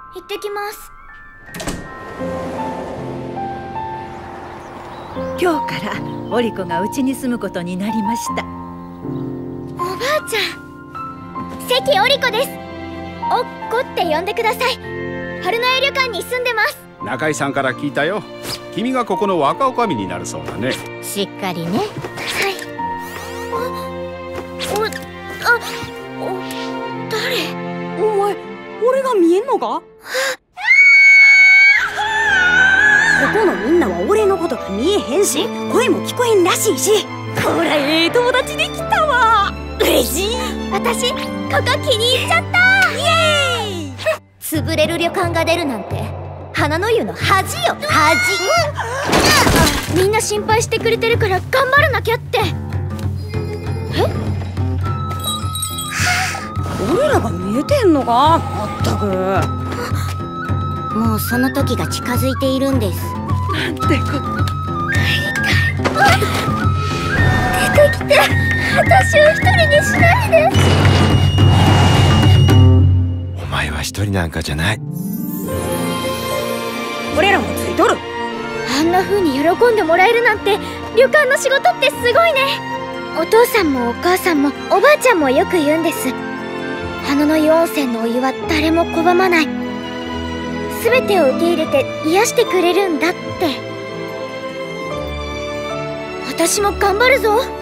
行ってきます。 今日からオリコがうちに住むことになりました。 おばあちゃん、関オリコです。おっこって呼んでください。春の江旅館に住んでます。 中井さんから聞いたよ。君がここの若女将になるそうだね。 しっかりね。はい。誰？ お前、俺が見えんのか？ここのみんなは俺のことが見えへんし、声も聞こえんらしいし。こら、友達できたわ。嬉しい。 私、ここ気に入っちゃった。イエーイ。潰れる旅館が出るなんて花の湯の恥よ、恥。みんな心配してくれてるから頑張らなきゃって。 俺らが見えてんのか？まったく。 もうその時が近づいているんです。 なんてこと。 出てきて、私を一人にしないで。 お前は一人なんかじゃない。 俺らもついとる。 あんな風に喜んでもらえるなんて、旅館の仕事ってすごいね。お父さんもお母さんもおばあちゃんもよく言うんです。花の湯温泉のお湯は誰も拒まない。全てを受け入れて癒してくれるんだって。私も頑張るぞ。